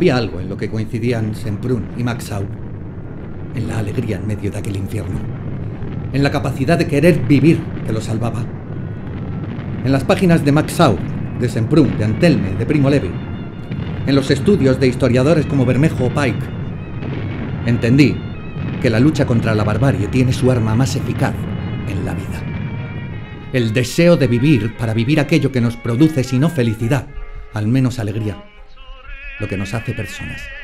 Había algo en lo que coincidían Semprún y Max Aub. En la alegría en medio de aquel infierno. En la capacidad de querer vivir que lo salvaba. En las páginas de Max Aub, de Semprún, de Antelme, de Primo Levi. En los estudios de historiadores como Bermejo o Pike. Entendí que la lucha contra la barbarie tiene su arma más eficaz en la vida. El deseo de vivir para vivir aquello que nos produce, si no felicidad, al menos alegría. Lo que nos hace personas.